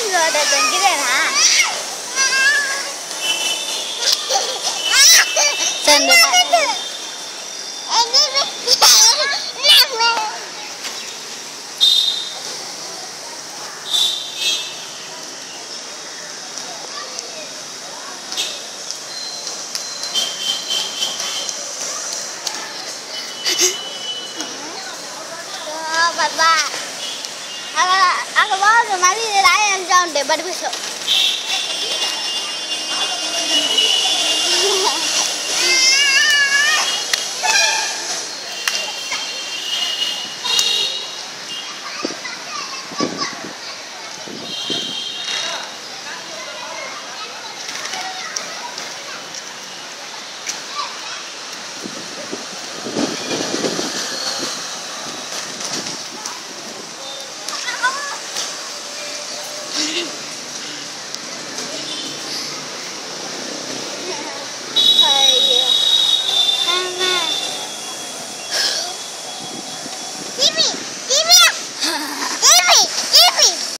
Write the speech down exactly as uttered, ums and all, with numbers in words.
rồi để từng cái đèn hả? Chân được bạn. Bapak, aku aku bawa rumah ini lain jauh deh baru besok. Thank you.